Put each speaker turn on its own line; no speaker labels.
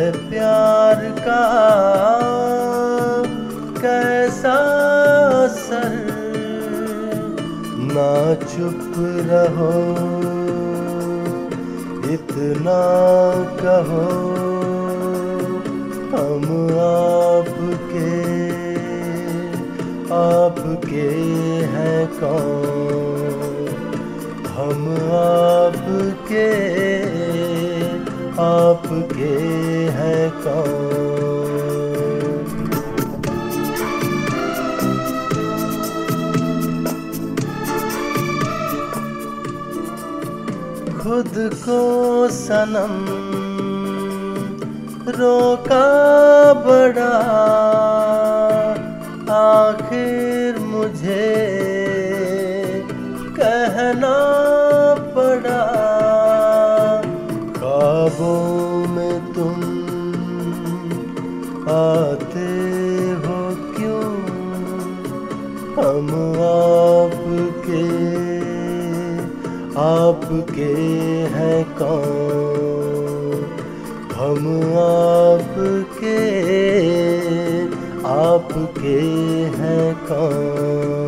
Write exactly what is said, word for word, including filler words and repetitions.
प्यार का कैसा असर, ना चुप रहो इतना कहो, हम आपके आपके हैं कौन, हम आपके आपके हैं कौन। खुद को सनम रोका बड़ा, आखिर मुझे कहना पड़ा। ख्वाबों में तुम आते हो क्यों, हम आपके आपके हैं कौन, हम आपके आपके हैं कौन।